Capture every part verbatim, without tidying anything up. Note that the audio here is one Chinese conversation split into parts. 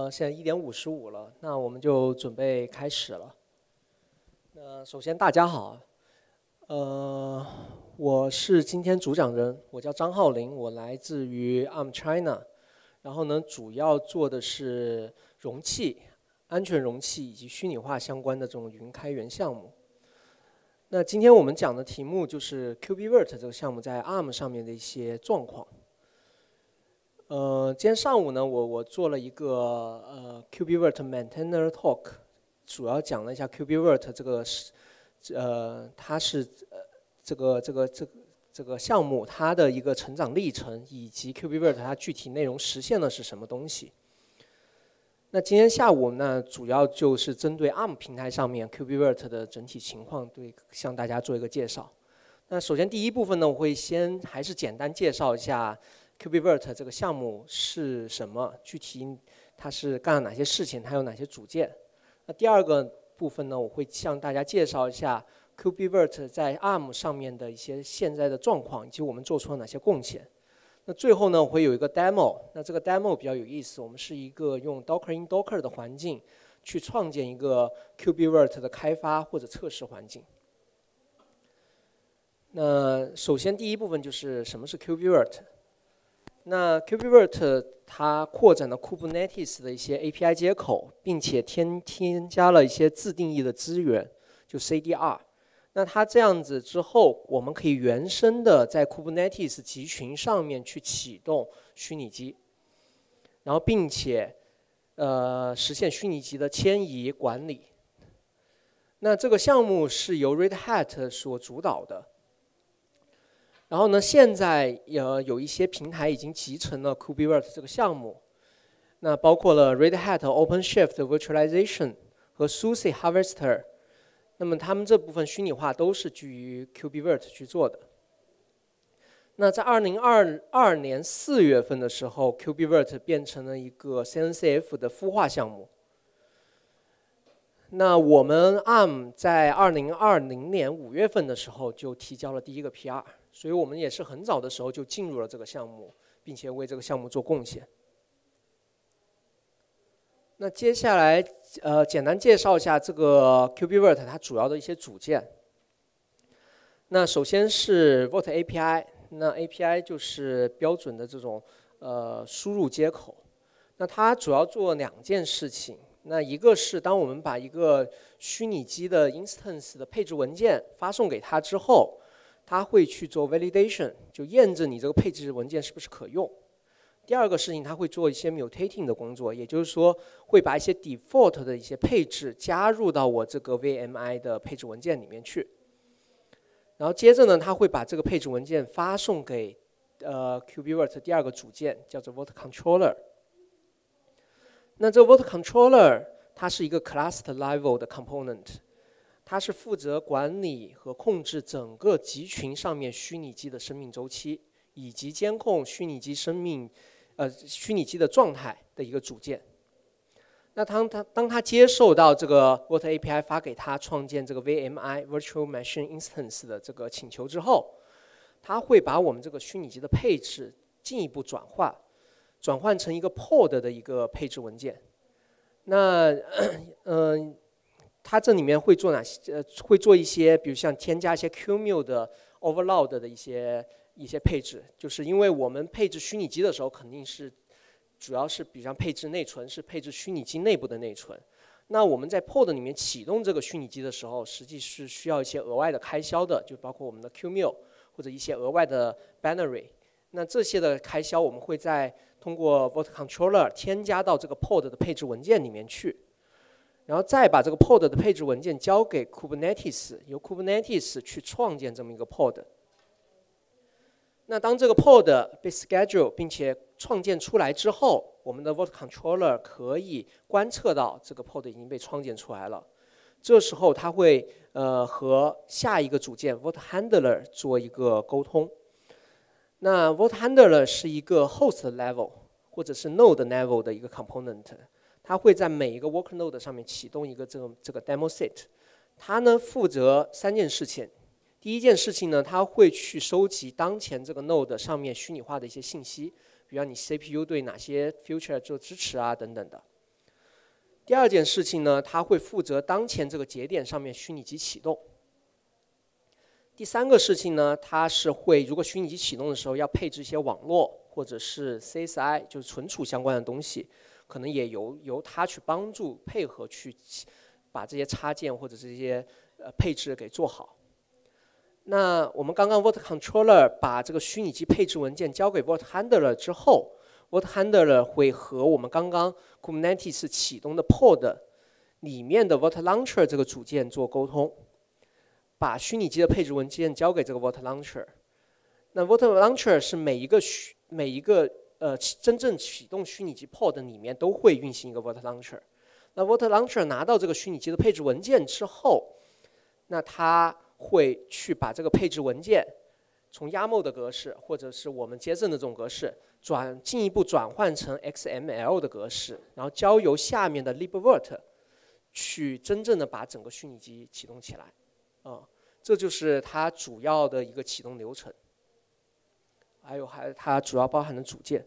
呃，现在一点五十五了，那我们就准备开始了。那首先大家好，呃，我是今天主讲人，我叫张浩林，我来自于 A R M China，然后呢，主要做的是容器、安全容器以及虚拟化相关的这种云开源项目。那今天我们讲的题目就是 KubeVirt 这个项目在 A R M 上面的一些状况。呃，今天上午呢，我我做了一个呃 KubeVirt Maintainer Talk， 主要讲了一下 KubeVirt 这个是呃它是呃这个这个这个这个项目它的一个成长历程，以及 KubeVirt 它具体内容实现的是什么东西。那今天下午呢，主要就是针对 A R M 平台上面 KubeVirt 的整体情况，对向大家做一个介绍。那首先第一部分呢，我会先还是简单介绍一下 KubeVirt 这个项目是什么，具体它是干了哪些事情，它有哪些组件。那第二个部分呢，我会向大家介绍一下 KubeVirt 在 A R M 上面的一些现在的状况，以及我们做出了哪些贡献。那最后呢，我会有一个 demo， 那这个 demo 比较有意思，我们是一个用 Docker in Docker 的环境去创建一个 KubeVirt 的开发或者测试环境。那首先第一部分就是什么是 KubeVirt。那 KubeVirt 它扩展了 Kubernetes 的一些 A P I 接口，并且添添加了一些自定义的资源，就 C D R。那它这样子之后，我们可以原生的在 Kubernetes 集群上面去启动虚拟机，然后并且呃实现虚拟机的迁移管理。那这个项目是由 Red Hat 所主导的。然后呢，现在呃有一些平台已经集成了 KubeVirt 这个项目，那包括了 Red Hat OpenShift Virtualization 和 SUSE Harvester。那么他们这部分虚拟化都是基于 KubeVirt 去做的。那在二零二二年四月份的时候 ，KubeVirt 变成了一个 C N C F 的孵化项目。那我们 A R M 在二零二零年五月份的时候就提交了第一个 P R， 所以我们也是很早的时候就进入了这个项目，并且为这个项目做贡献。那接下来呃简单介绍一下这个 KubeVirt 它主要的一些组件。那首先是 Vault A P I， 那 A P I 就是标准的这种呃输入接口。那它主要做两件事情。那一个是当我们把一个虚拟机的 instance 的配置文件发送给它之后，它会去做 validation， 就验证你这个配置文件是不是可用。第二个事情，它会做一些 mutating 的工作，也就是说会把一些 default 的一些配置加入到我这个 V M I 的配置文件里面去。然后接着呢，它会把这个配置文件发送给呃 KubeVirt 第二个组件，叫做 Vault Controller。那这个 Vault Controller 它是一个 cluster level 的 component， 它是负责管理和控制整个集群上面虚拟机的生命周期，以及监控虚拟机生命，呃，虚拟机的状态的一个组件。那当它当它接受到这个 Vault A P I 发给它创建这个 V M I Virtual Machine Instance 的这个请求之后，它会把我们这个虚拟机的配置进一步转化。转换成一个 pod 的一个配置文件。那嗯、呃，它这里面会做哪些？呃，会做一些，比如像添加一些 Qemu 的 overload 的一些一些配置，就是因为我们配置虚拟机的时候，肯定是主要是比如像配置内存，是配置虚拟机内部的内存。那我们在 pod 里面启动这个虚拟机的时候，实际是需要一些额外的开销的，就包括我们的 Qemu 或者一些额外的 binary。那这些的开销，我们会在通过 Vault Controller 添加到这个 pod 的配置文件里面去，然后再把这个 pod 的配置文件交给 Kubernetes， 由 Kubernetes 去创建这么一个 pod。那当这个 pod 被 schedule 并且创建出来之后，我们的 Vault Controller 可以观测到这个 pod 已经被创建出来了。这时候它会呃和下一个组件 Vault Handler 做一个沟通。那 Vault Handler 是一个 host level 或者是 node level 的一个 component， 它会在每一个 work node 上面启动一个这个这个 demo set。它呢负责三件事情。第一件事情呢，它会去收集当前这个 node 上面虚拟化的一些信息，比如你 C P U 对哪些 feature 做支持啊等等的。 第二件事情呢，它会负责当前这个节点上面虚拟机启动。第三个事情呢，它是会如果虚拟机启动的时候要配置一些网络或者是 C S I， 就是存储相关的东西，可能也由由它去帮助配合去把这些插件或者这些呃配置给做好。那我们刚刚 Vault Controller 把这个虚拟机配置文件交给 Vault Handler 之后 ，Vault Handler 会和我们刚刚 Kubernetes 启动的 Pod 里面的 Vault Launcher 这个组件做沟通。把虚拟机的配置文件交给这个 Vault Launcher， 那 Vault Launcher 是每一个虚每一个呃真正启动虚拟机 Pod 里面都会运行一个 Vault Launcher。那 Vault Launcher 拿到这个虚拟机的配置文件之后，那它会去把这个配置文件从 Y A M L 的格式或者是我们 JSON 的这种格式转进一步转换成 X M L 的格式，然后交由下面的 libvirt 去真正的把整个虚拟机启动起来。啊、嗯，这就是它主要的一个启动流程，还有还它主要包含的组件。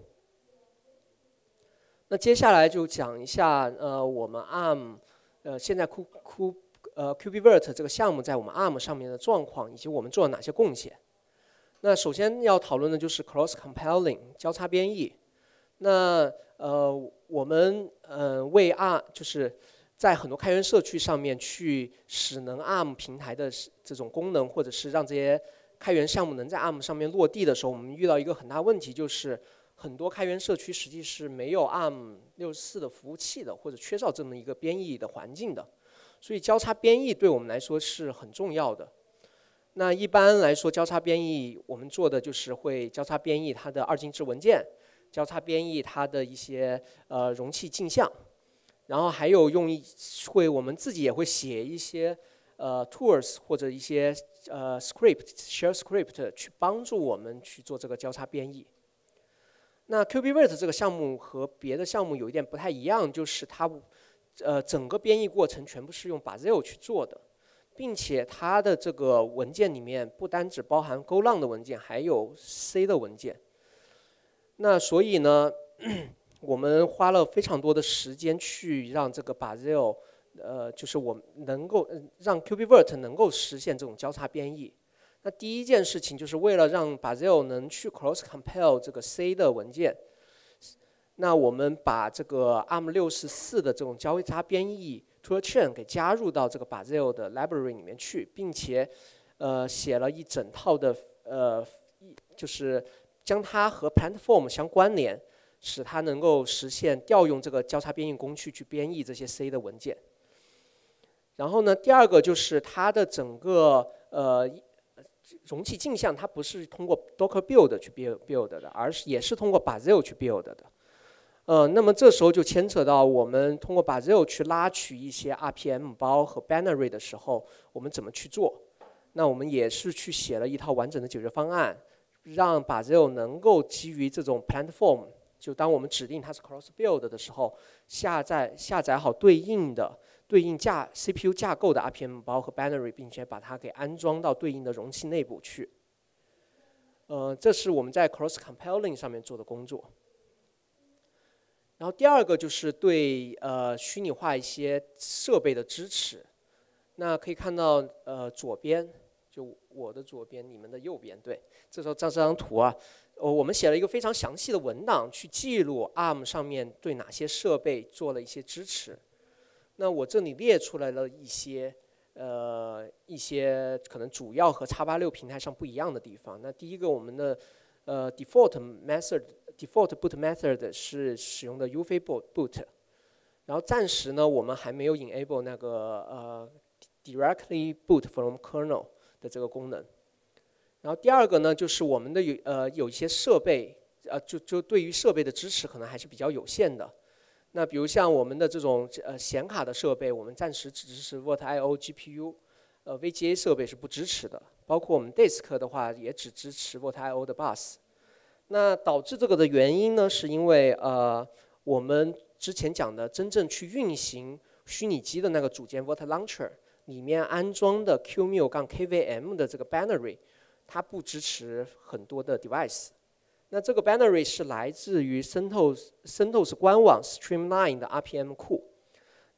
那接下来就讲一下，呃，我们 A R M， 呃，现在 Q Q 呃 KubeVirt 这个项目在我们 A R M 上面的状况，以及我们做了哪些贡献。那首先要讨论的就是 cross compiling 交叉编译。那呃，我们呃为 R 就是在很多开源社区上面去使能 A R M 平台的这种功能，或者是让这些开源项目能在 A R M 上面落地的时候，我们遇到一个很大问题，就是很多开源社区实际是没有 A R M 六十四的服务器的，或者缺少这么一个编译的环境的。所以交叉编译对我们来说是很重要的。那一般来说，交叉编译我们做的就是会交叉编译它的二进制文件，交叉编译它的一些呃容器镜像。然后还有用一会我们自己也会写一些呃 tools 或者一些呃 script share script 去帮助我们去做这个交叉编译。那 KubeVirt 这个项目和别的项目有一点不太一样，就是它呃整个编译过程全部是用 Bazel 去做的，并且它的这个文件里面不单只包含 Golang 的文件，还有 C 的文件。那所以呢？我们花了非常多的时间去让这个 Bazel， 呃，就是我们能够让 KubeVirt 能够实现这种交叉编译。那第一件事情就是为了让 Bazel 能去 cross compile 这个 C 的文件，那我们把这个 A R M 六十四的这种交叉编译 toolchain 给加入到这个 Bazel 的 library 里面去，并且呃写了一整套的呃，就是将它和 Platform 相关联。使它能够实现调用这个交叉编译工具去编译这些 C 的文件。然后呢，第二个就是它的整个呃容器镜像，它不是通过 Docker build 去 build build 的，而是也是通过 Bazel 去 build 的。呃，那么这时候就牵扯到我们通过 Bazel 去拉取一些 R P M 包和 binary 的时候，我们怎么去做？那我们也是去写了一套完整的解决方案，让 Bazel 能够基于这种 platform。就当我们指定它是 cross build 的时候，下载下载好对应的对应架 C P U 架构的 R P M 包和 binary， 并且把它给安装到对应的容器内部去。呃，这是我们在 cross compiling 上面做的工作。然后第二个就是对呃虚拟化一些设备的支持。那可以看到呃左边，就我的左边，你们的右边，对，这时候这张图啊。呃，我们写了一个非常详细的文档，去记录 A R M 上面对哪些设备做了一些支持。那我这里列出来了一些，呃，一些可能主要和 X八六 平台上不一样的地方。那第一个，我们的呃 default method，default boot method 是使用的 U F I boot， 然后暂时呢，我们还没有 enable 那个呃 directly boot from kernel 的这个功能。然后第二个呢，就是我们的有呃有一些设备，呃就就对于设备的支持可能还是比较有限的。那比如像我们的这种呃显卡的设备，我们暂时只支持 Vault I O G P U， 呃 V G A 设备是不支持的。包括我们 Disk 的话，也只支持 Vault I O 的 bus。那导致这个的原因呢，是因为呃我们之前讲的真正去运行虚拟机的那个组件 Vault Launcher 里面安装的 Qmil-K V M 的这个 binary。它不支持很多的 device， 那这个 binary 是来自于 CentOS CentOS 官网 Streamline 的 R P M 库。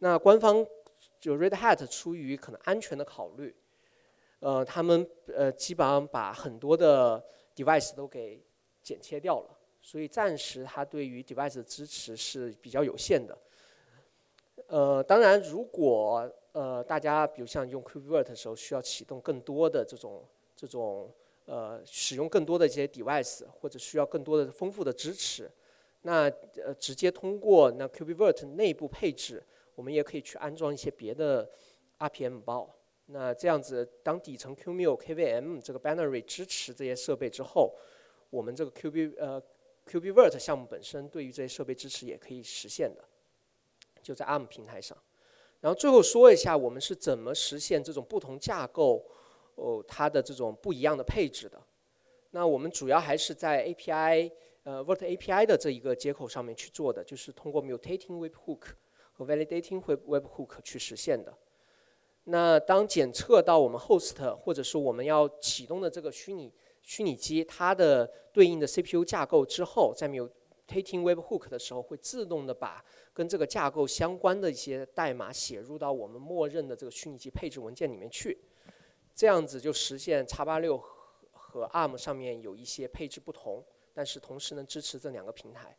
那官方就 Red Hat 出于可能安全的考虑，呃，他们呃基本上把很多的 device 都给剪切掉了，所以暂时它对于 device 的支持是比较有限的。呃，当然，如果呃大家比如像用 KubeVirt 的时候需要启动更多的这种这种呃使用更多的这些 device， 或者需要更多的丰富的支持，那呃直接通过那 KubeVirt 内部配置，我们也可以去安装一些别的 R P M 包。那这样子，当底层 QMU、K V M 这个 binary 支持这些设备之后，我们这个 QB 呃 KubeVirt 项目本身对于这些设备支持也可以实现的，就在 A R M 平台上。然后最后说一下我们是怎么实现这种不同架构哦它的这种不一样的配置的。那我们主要还是在 A P I 呃 Virt A P I 的这一个接口上面去做的，就是通过 mutating webhook 和 validating webhook 去实现的。那当检测到我们 host 或者说我们要启动的这个虚拟虚拟机它的对应的 C P U 架构之后，在 mutating webhook 的时候，会自动的把跟这个架构相关的一些代码写入到我们默认的这个虚拟机配置文件里面去，这样子就实现 x 八六和 A R M 上面有一些配置不同，但是同时能支持这两个平台。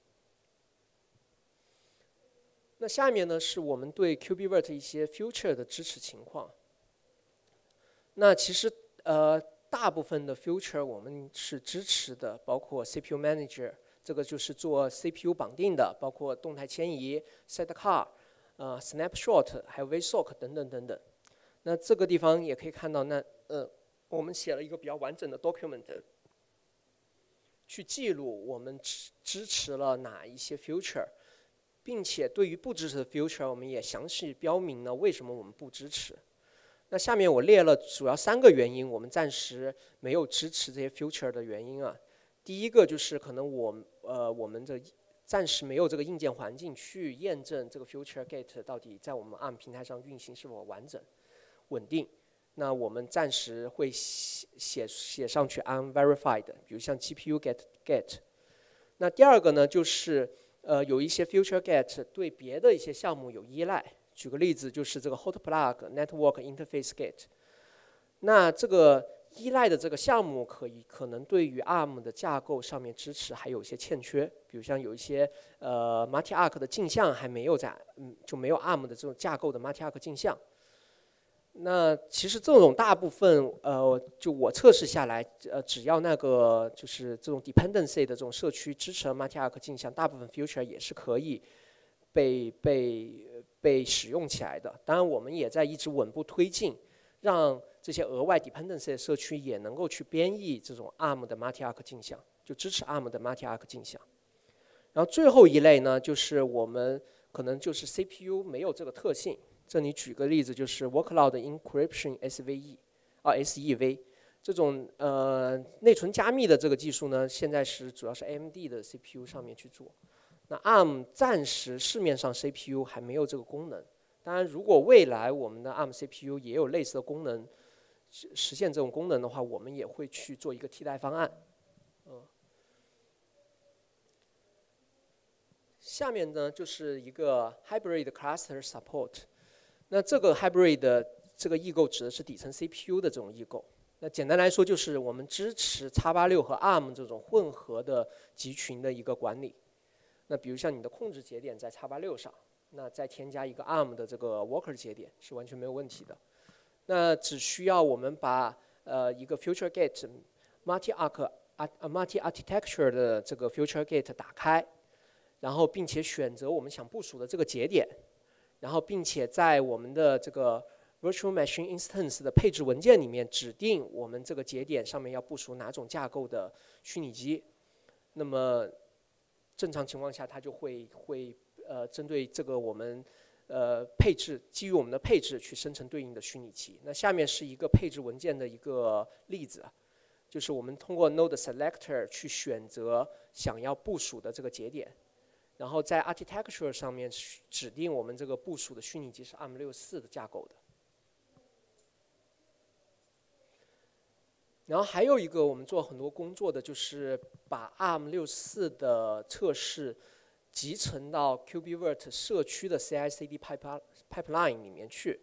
那下面呢是我们对 KubeVirt 一些 future 的支持情况。那其实呃大部分的 future 我们是支持的，包括 C P U Manager， 这个就是做 C P U 绑定的，包括动态迁移、Sidecar、呃 Snapshot， 还有 V S O C 等等等等。那这个地方也可以看到，那呃我们写了一个比较完整的 document， 去记录我们支支持了哪一些 future。并且对于不支持的 future， 我们也详细标明了为什么我们不支持。那下面我列了主要三个原因，我们暂时没有支持这些 future 的原因啊。第一个就是可能我呃我们的暂时没有这个硬件环境去验证这个 future gate 到底在我们 A R M 平台上运行是否完整、稳定。那我们暂时会写写写上去 unverified， 比如像 G P U get get。那第二个呢就是。呃，有一些 future get 对别的一些项目有依赖。举个例子，就是这个 hot plug network interface get。那这个依赖的这个项目，可以可能对于 A R M 的架构上面支持还有一些欠缺。比如像有一些呃 multi-arc 的镜像还没有在，嗯，就没有 A R M 的这种架构的 multi-arc 镜像。那其实这种大部分，呃，就我测试下来，呃，只要那个就是这种 dependency 的这种社区支持了 multi-arc 镜像，大部分 future 也是可以被被被使用起来的。当然，我们也在一直稳步推进，让这些额外 dependency 的社区也能够去编译这种 A R M 的 multi-arc 镜像，就支持 A R M 的 multi-arc 镜像。然后最后一类呢，就是我们可能就是 C P U 没有这个特性。这里举个例子，就是 Workload Encryption S V E 啊 S E V 这种呃内存加密的这个技术呢，现在是主要是 A M D 的 C P U 上面去做。那 A R M 暂时市面上 C P U 还没有这个功能。当然，如果未来我们的 A R M C P U 也有类似的功能，实现这种功能的话，我们也会去做一个替代方案。嗯。下面呢就是一个 Hybrid Cluster Support。那这个 hybrid 的这个异构指的是底层 C P U 的这种异构。那简单来说，就是我们支持 x 八六和 A R M 这种混合的集群的一个管理。那比如像你的控制节点在 x 八六上，那再添加一个 A R M 的这个 worker 节点是完全没有问题的。那只需要我们把呃一个 future gate multi-arc multi architecture 的这个 future gate 打开，然后并且选择我们想部署的这个节点。然后，并且在我们的这个 virtual machine instance 的配置文件里面指定我们这个节点上面要部署哪种架构的虚拟机。那么正常情况下，它就会会呃针对这个我们呃配置，基于我们的配置去生成对应的虚拟机。那下面是一个配置文件的一个例子，就是我们通过 node selector 去选择想要部署的这个节点。然后在 architecture 上面指定我们这个部署的虚拟机是 A R M 六十四的架构的。然后还有一个我们做很多工作的，就是把 A R M 六十四的测试集成到 KubeVirt 社区的 C I C D pipeline 里面去。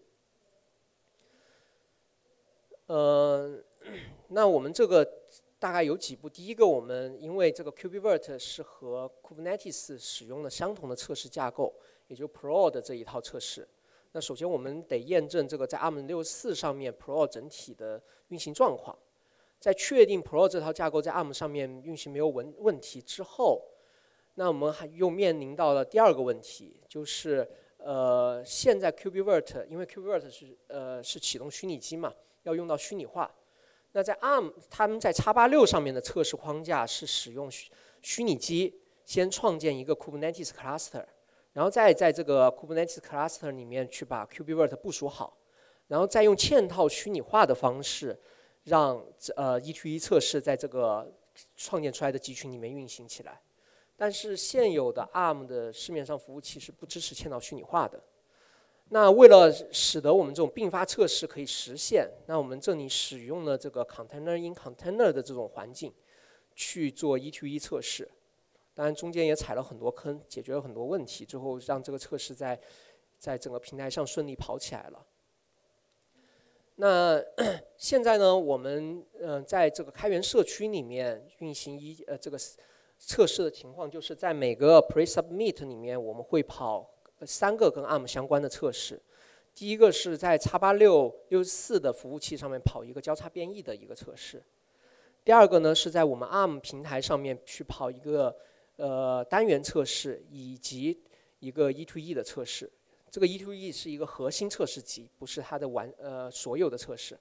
呃，那我们这个大概有几步。第一个，我们因为这个 KubeVirt 是和 Kubernetes 使用的相同的测试架构，也就 Prod 的这一套测试。那首先我们得验证这个在 A R M 六十四上面 Prod 整体的运行状况。在确定 Prod 这套架构在 A R M 上面运行没有问问题之后，那我们还又面临到了第二个问题，就是呃，现在 KubeVirt 因为 KubeVirt 是呃是启动虚拟机嘛，要用到虚拟化。那在 A R M 他们在 X 八十六上面的测试框架是使用虚虚拟机先创建一个 Kubernetes cluster。然后再在这个 Kubernetes cluster 里面去把 KubeVirt 部署好，然后再用嵌套虚拟化的方式，让呃 E to E 测试在这个创建出来的集群里面运行起来。但是现有的 A R M 的市面上服务器是不支持嵌套虚拟化的。那为了使得我们这种并发测试可以实现，那我们这里使用了这个 Container in Container 的这种环境去做 E to E 测试。当然，中间也踩了很多坑，解决了很多问题，最后让这个测试在在整个平台上顺利跑起来了。那现在呢，我们嗯、呃、在这个开源社区里面运行一呃这个测试的情况，就是在每个 pre-submit 里面，我们会跑三个跟 A R M 相关的测试。第一个是在 X 八十六 六十四的服务器上面跑一个交叉编译的一个测试。第二个呢是在我们 A R M 平台上面去跑一个呃，单元测试以及一个 E to E 的测试，这个 E to E 是一个核心测试集，不是它的完呃所有的测试。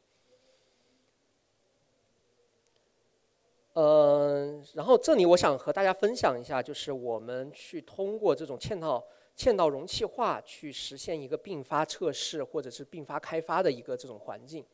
呃，然后这里我想和大家分享一下，就是我们去通过这种嵌套嵌套容器化去实现一个并发测试或者是并发开发的一个这种环境。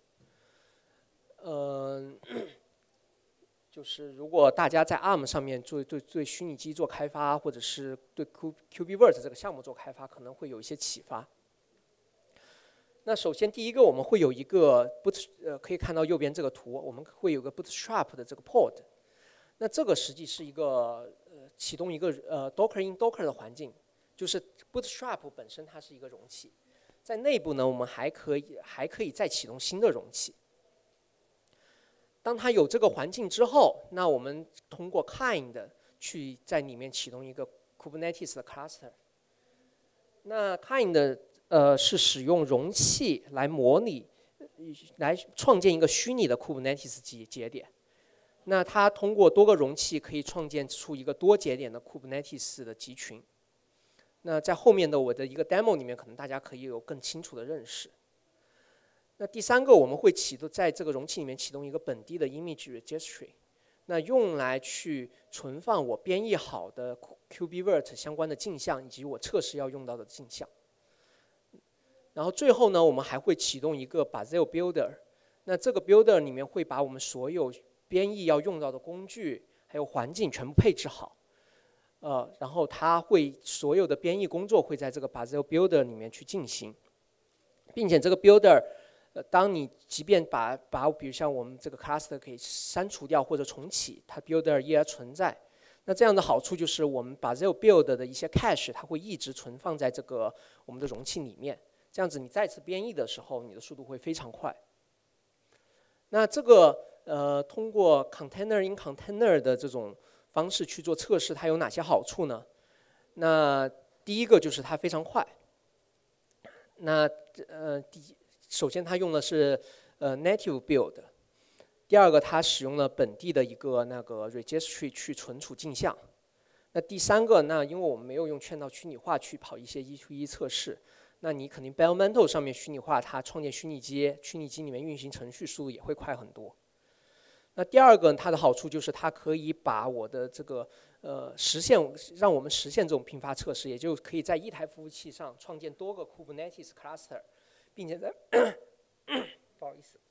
嗯、呃。就是如果大家在 A R M 上面做对对虚拟机做开发，或者是对 KubeVirt 这个项目做开发，可能会有一些启发。那首先第一个，我们会有一个 boot 呃，可以看到右边这个图，我们会有个 Bootstrap 的这个 pod。那这个实际是一个呃启动一个呃 Docker in Docker 的环境，就是 Bootstrap 本身它是一个容器，在内部呢，我们还可以还可以再启动新的容器。当它有这个环境之后，那我们通过 Kind 去在里面启动一个 Kubernetes 的 cluster。那 Kind 呃是使用容器来模拟，来创建一个虚拟的 Kubernetes 节节点。那它通过多个容器可以创建出一个多节点的 Kubernetes 的集群。那在后面的我的一个 demo 里面，可能大家可以有更清楚的认识。那第三个，我们会启动在这个容器里面启动一个本地的 image registry， 那用来去存放我编译好的 KubeVirt 相关的镜像以及我测试要用到的镜像。然后最后呢，我们还会启动一个 Bazel Builder， 那这个 Builder 里面会把我们所有编译要用到的工具还有环境全部配置好，呃，然后它会所有的编译工作会在这个 Bazel Builder 里面去进行，并且这个 Builder。呃，当你即便把把比如像我们这个 cluster 可以删除掉或者重启，它 builder 依然存在。那这样的好处就是我们把 Bazel build 的一些 cache 它会一直存放在这个我们的容器里面，这样子你再次编译的时候，你的速度会非常快。那这个呃，通过 container in container 的这种方式去做测试，它有哪些好处呢？那第一个就是它非常快。那呃第首先，它用的是呃 native build。第二个，它使用了本地的一个那个 registry 去存储镜像。那第三个，那因为我们没有用嵌套虚拟化去跑一些 E to E 测试，那你肯定 Bellmantle 上面虚拟化，它创建虚拟机，虚拟机里面运行程序速度也会快很多。那第二个，它的好处就是它可以把我的这个呃实现，让我们实现这种并发测试，也就可以在一台服务器上创建多个 Kubernetes cluster。并且在不好意思，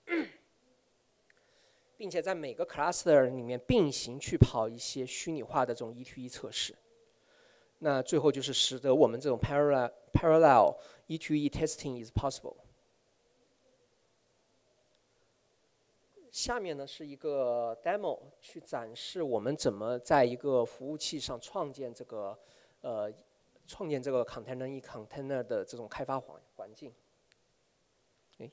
并且在每个 cluster 里面并行去跑一些虚拟化的这种 E to E 测试。那最后就是使得我们这种 parallel parallel E to E testing is possible。下面呢是一个 demo， 去展示我们怎么在一个服务器上创建这个呃创建这个 container in container 的这种开发环环境。哎，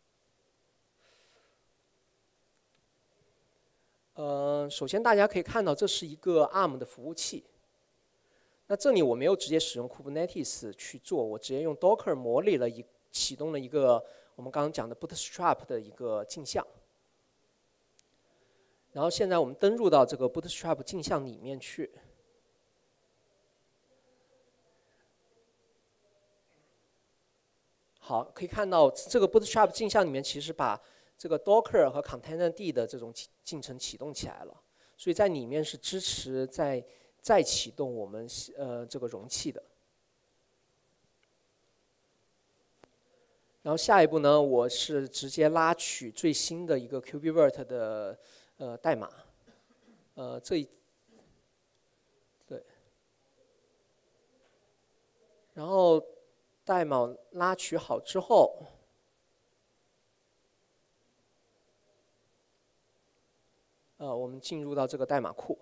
呃，首先大家可以看到，这是一个 A R M 的服务器。那这里我没有直接使用 Kubernetes 去做，我直接用 Docker 模拟了一启动了一个我们刚刚讲的 Bootstrap 的一个镜像。然后现在我们登入到这个 Bootstrap 镜像里面去。好，可以看到这个 Bootstrap 镜像里面其实把这个 Docker 和 Containerd 的这种进程启动起来了，所以在里面是支持在再启动我们呃这个容器的。然后下一步呢，我是直接拉取最新的一个 KubeVirt 的呃代码，呃这一对，然后代码拉取好之后，呃我们进入到这个代码库。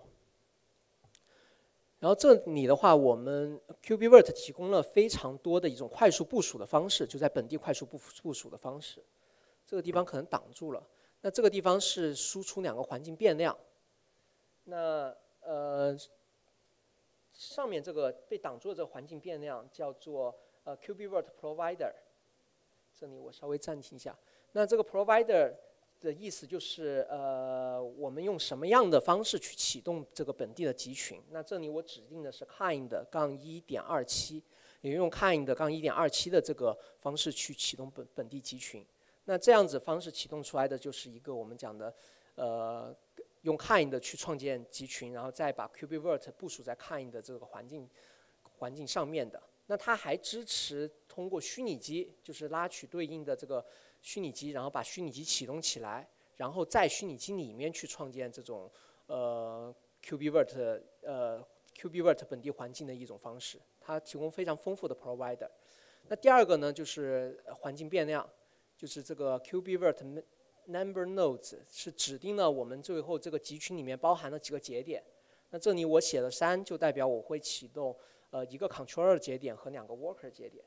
然后这里的话，我们 KubeVirt 提供了非常多的一种快速部署的方式，就在本地快速部部署的方式。这个地方可能挡住了。那这个地方是输出两个环境变量。那呃，上面这个被挡住的这个环境变量叫做呃 KubeVirt Provider。这里我稍微暂停一下。那这个 Provider 的意思就是呃，我们用什么样的方式去启动这个本地的集群？那这里我指定的是 kind 杠一点二七，也用 kind 杠一点二七的这个方式去启动本本地集群。那这样子方式启动出来的就是一个我们讲的呃，用 kind 去创建集群，然后再把 KubeVirt 部署在 kind 的这个环境环境上面的。那它还支持通过虚拟机，就是拉取对应的这个虚拟机，然后把虚拟机启动起来，然后在虚拟机里面去创建这种呃 KubeVirt 呃 KubeVirt 本地环境的一种方式。它提供非常丰富的 provider。那第二个呢，就是环境变量，就是这个 KubeVirt number nodes 是指定了我们最后这个集群里面包含了几个节点。那这里我写了三，就代表我会启动呃一个 controller 节点和两个 worker 节点。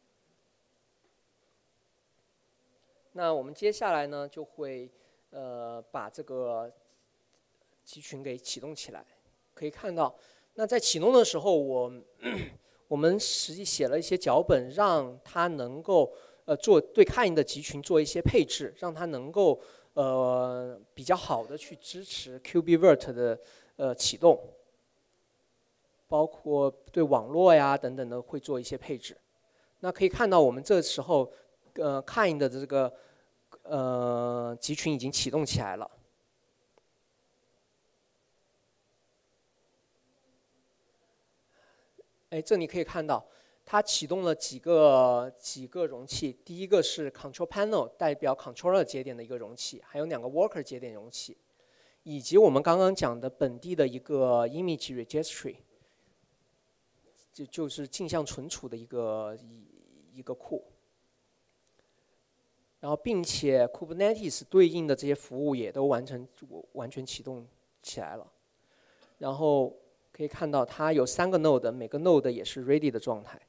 那我们接下来呢，就会呃把这个集群给启动起来。可以看到，那在启动的时候，我我们实际写了一些脚本，让它能够呃做对 kind 的集群做一些配置，让它能够呃比较好的去支持 KubeVirt 的呃启动，包括对网络呀等等的会做一些配置。那可以看到，我们这时候呃 kind 的这个呃集群已经启动起来了。哎，这里可以看到，它启动了几个几个容器。第一个是 Control Panel， 代表 Controller 节点的一个容器，还有两个 Worker 节点容器，以及我们刚刚讲的本地的一个 Image Registry， 就就是镜像存储的一个一一个库。然后，并且 Kubernetes 对应的这些服务也都完成完全启动起来了。然后可以看到，它有三个 node， 每个 node 也是 ready 的状态。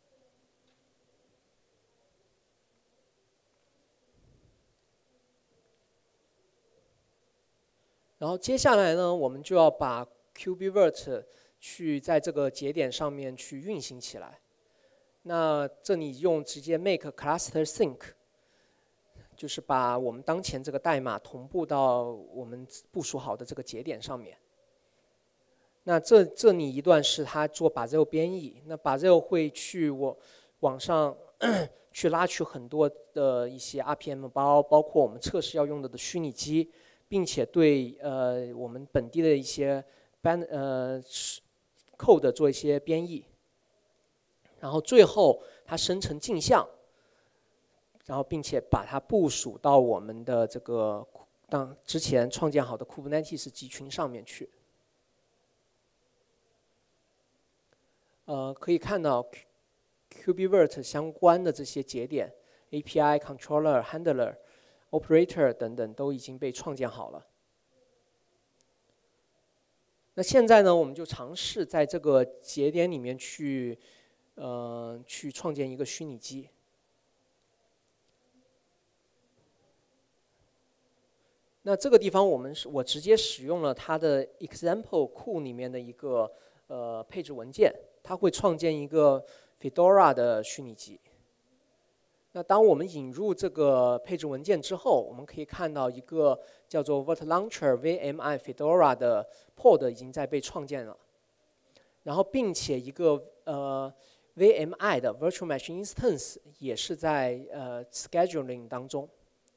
然后接下来呢，我们就要把 KubeVirt 去在这个节点上面去运行起来。那这里用直接 make cluster sync， 就是把我们当前这个代码同步到我们部署好的这个节点上面。那这这里一段是它做 Bazel 编译，那 Bazel 会去我网上去拉取很多的一些 R P M 包，包括我们测试要用的的虚拟机，并且对呃我们本地的一些班呃 code 做一些编译，然后最后它生成镜像，然后并且把它部署到我们的这个当之前创建好的 Kubernetes 集群上面去。呃，可以看到 KubeVirt 相关的这些节点 A P I、Controller、Handler、Operator 等等都已经被创建好了。 那现在呢，我们就尝试在这个节点里面去，呃，去创建一个虚拟机。那这个地方我们是我直接使用了它的 example 库里面的一个呃配置文件，它会创建一个 Fedora 的虚拟机。那当我们引入这个配置文件之后，我们可以看到一个叫做 Vert Launcher V M I Fedora 的 pod 已经在被创建了，然后并且一个呃 V M I 的 Virtual Machine Instance 也是在呃 scheduling 当中。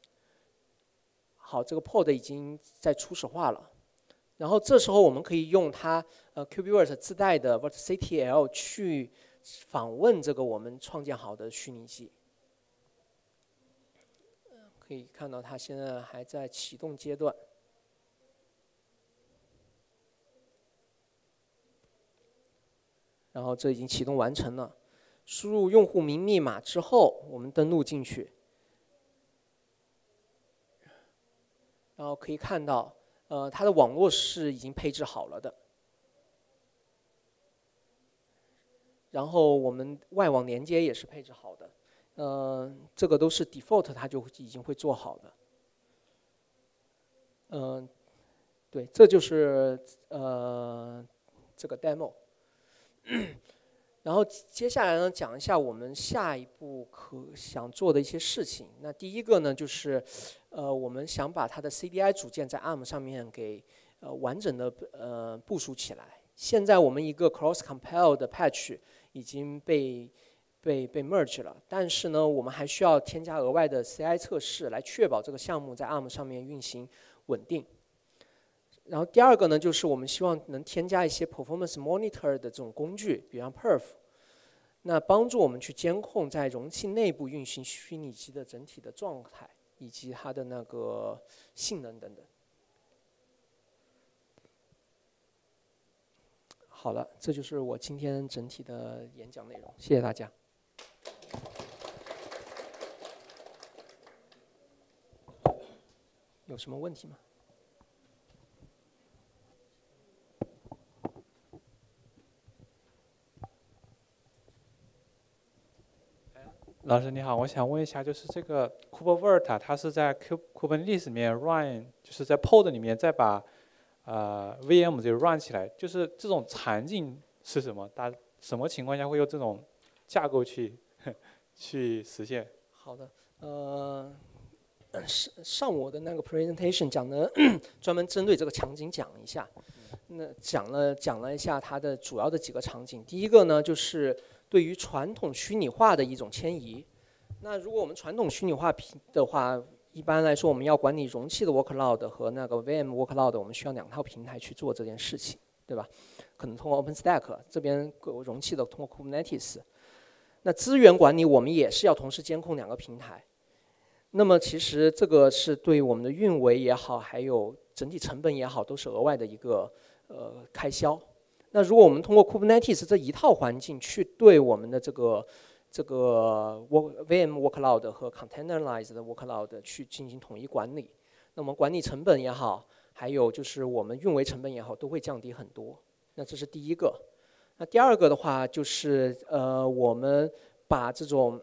好，这个 pod 已经在初始化了，然后这时候我们可以用它呃 KubeVirt 自带的 virtctl 去访问这个我们创建好的虚拟机。可以看到它现在还在启动阶段。然后这已经启动完成了，输入用户名密码之后，我们登录进去。然后可以看到，呃，它的网络是已经配置好了的。然后我们外网连接也是配置好的，呃，这个都是 default 它就已经会做好的。嗯、呃，对，这就是呃这个 demo。然后接下来呢，讲一下我们下一步可想做的一些事情。那第一个呢，就是，呃，我们想把它的 C D I 组件在 A R M 上面给呃完整的呃部署起来。现在我们一个 cross compile 的 patch 已经被被被 merge 了，但是呢，我们还需要添加额外的 C I 测试来确保这个项目在 A R M 上面运行稳定。然后第二个呢，就是我们希望能添加一些 performance monitor 的这种工具，比方 perf， 那帮助我们去监控在容器内部运行虚拟机的整体的状态以及它的那个性能等等。好了，这就是我今天整体的演讲内容，谢谢大家。有什么问题吗？ 老师你好，我想问一下，就是这个 KubeVirt 它是在 Kubernetes 里面 run， 就是在 pod 里面再把呃 V M 这个 run 起来，就是这种场景是什么？大什么情况下会用这种架构去去实现？ 好的，呃，上上我的那个 presentation 讲的专门针对这个场景讲一下，那讲了讲了一下它的主要的几个场景。第一个呢，就是对于传统虚拟化的一种迁移。那如果我们传统虚拟化的话，一般来说我们要管理容器的 workload 和那个 V M workload， 我们需要两套平台去做这件事情，对吧？可能通过 OpenStack 这边容器的通过 Kubernetes。那资源管理我们也是要同时监控两个平台。那么其实这个是对我们的运维也好，还有整体成本也好，都是额外的一个呃开销。那如果我们通过 Kubernetes 这一套环境去对我们的这个这个 V M workload 和 containerized workload 去进行统一管理，那么管理成本也好，还有就是我们运维成本也好，都会降低很多。那这是第一个。那第二个的话就是呃，我们把这种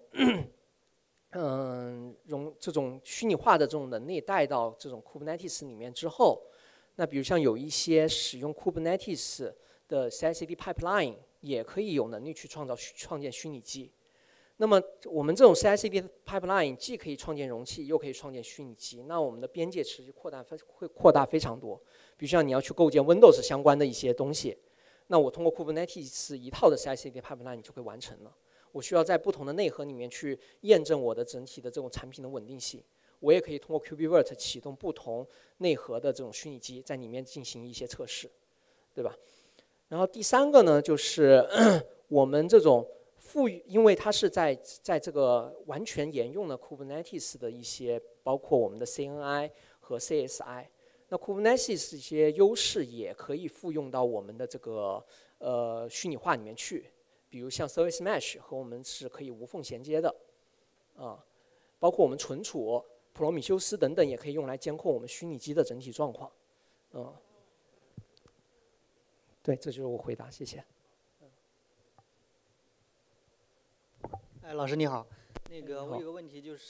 嗯容这种虚拟化的这种能力带到这种 Kubernetes 里面之后，那比如像有一些使用 Kubernetes 的 C I C D pipeline 也可以有能力去创造创建虚拟机。那么我们这种 C I C D pipeline 既可以创建容器，又可以创建虚拟机，那我们的边界持续扩大会扩大非常多。比如像你要去构建 Windows 相关的一些东西，那我通过 Kubernetes 一套的 C I C D pipeline 就会完成了。我需要在不同的内核里面去验证我的整体的这种产品的稳定性。我也可以通过 KubeVirt 启动不同内核的这种虚拟机，在里面进行一些测试，对吧？然后第三个呢，就是我们这种赋予，因为它是在在这个完全沿用了 Kubernetes 的一些，包括我们的 C N I 和 C S I。那 Kubernetes 一些优势也可以复用到我们的这个呃虚拟化里面去。比如像 Service Mesh 和我们是可以无缝衔接的，啊，包括我们存储、普罗米修斯等等，也可以用来监控我们虚拟机的整体状况，嗯。 对，这就是我回答，谢谢。 哎，老师你好，那个我有个问题就是，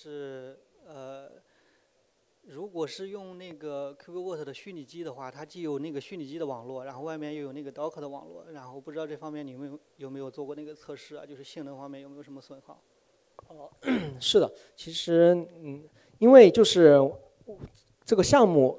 呃，如果是用那个 KubeVirt 的虚拟机的话，它既有那个虚拟机的网络，然后外面又有那个 Docker 的网络，然后不知道这方面你有没有有没有做过那个测试啊？就是性能方面有没有什么损耗？ 哦，是的，其实嗯，因为就是这个项目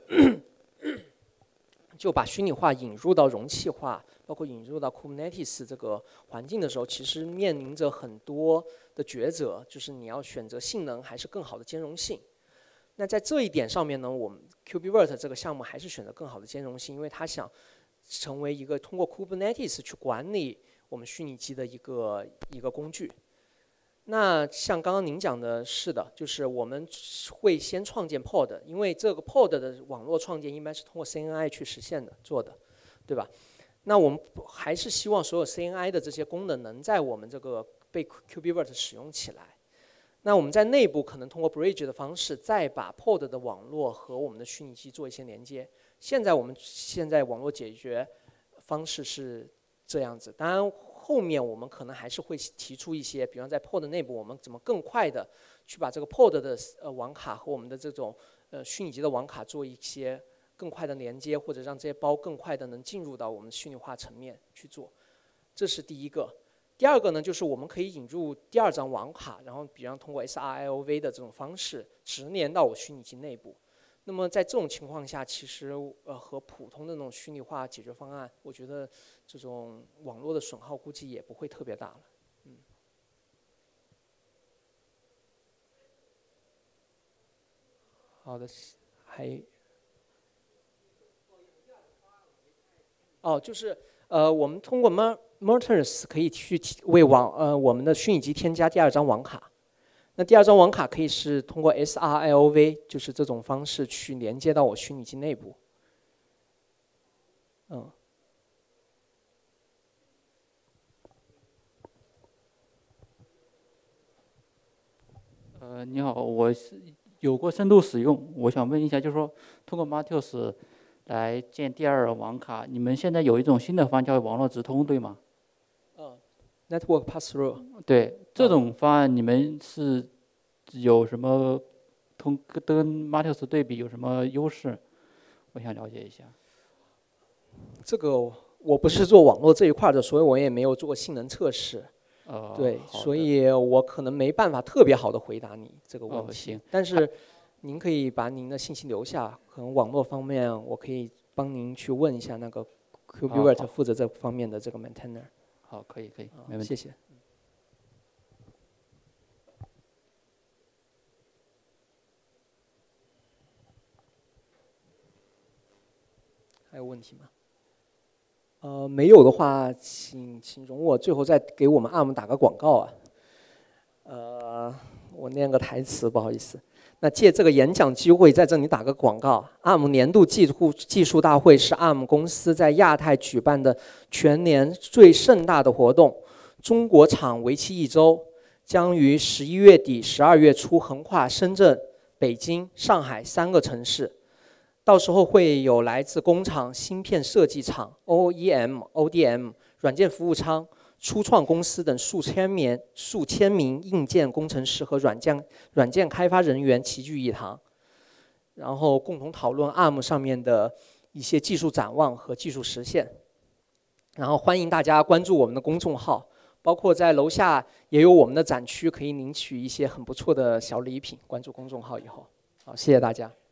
就把虚拟化引入到容器化，包括引入到 Kubernetes 这个环境的时候，其实面临着很多的抉择，就是你要选择性能还是更好的兼容性。那在这一点上面呢，我们 KubeVirt 这个项目还是选择更好的兼容性，因为它想成为一个通过 Kubernetes 去管理我们虚拟机的一个一个工具。那像刚刚您讲的，是的，就是我们会先创建 pod， 因为这个 pod 的网络创建一般是通过 C N I 去实现的做的，对吧？那我们还是希望所有 C N I 的这些功能能在我们这个被 KubeVirt 使用起来。那我们在内部可能通过 Bridge 的方式，再把 pod 的网络和我们的虚拟机做一些连接。现在我们现在网络解决方式是这样子，当然后面我们可能还是会提出一些，比方在 pod 内部，我们怎么更快的去把这个 pod 的呃网卡和我们的这种呃虚拟机的网卡做一些更快的连接，或者让这些包更快的能进入到我们虚拟化层面去做，这是第一个。第二个呢，就是我们可以引入第二张网卡，然后比方通过 S R I O V 的这种方式直连到我虚拟机内部。那么在这种情况下，其实呃和普通的那种虚拟化解决方案，我觉得这种网络的损耗估计也不会特别大了。嗯。好的，还哦，就是呃，我们通过 Mertens 可以去为网呃我们的虚拟机添加第二张网卡。那第二张网卡可以是通过 S R I O V， 就是这种方式去连接到我虚拟机内部。嗯。 呃，你好，我是有过深度使用，我想问一下，就是说通过 Mertens 来建第二网卡，你们现在有一种新的方案叫网络直通，对吗？ 嗯 ，Network Pass-through。 对，这种方案你们是有什么同跟 Mertens 对比有什么优势？我想了解一下。 这个我不是做网络这一块的，所以我也没有做性能测试。 呃， 对，所以我可能没办法特别好的回答你这个问题。 哦，行。 但是您可以把您的信息留下，可能网络方面我可以帮您去问一下那个 KubeVirt 负责这方面的这个 maintainer。 好，可以可以，没问题。 谢谢。还有问题吗？呃，没有的话，请请容我最后再给我们 A R M 打个广告啊。呃，我念个台词，不好意思。那借这个演讲机会，在这里打个广告 ，A R M 年度技术技术大会是 A R M 公司在亚太举办的全年最盛大的活动，中国场为期一周，将于十一月底、十二月初横跨深圳、北京、上海三个城市。到时候会有来自工厂、芯片设计厂、O E M、O D M、软件服务商、初创公司等数千名、数千名硬件工程师和软件软件开发人员齐聚一堂，然后共同讨论 A R M 上面的一些技术展望和技术实现。然后欢迎大家关注我们的公众号，包括在楼下也有我们的展区，可以领取一些很不错的小礼品。关注公众号以后，好，谢谢大家。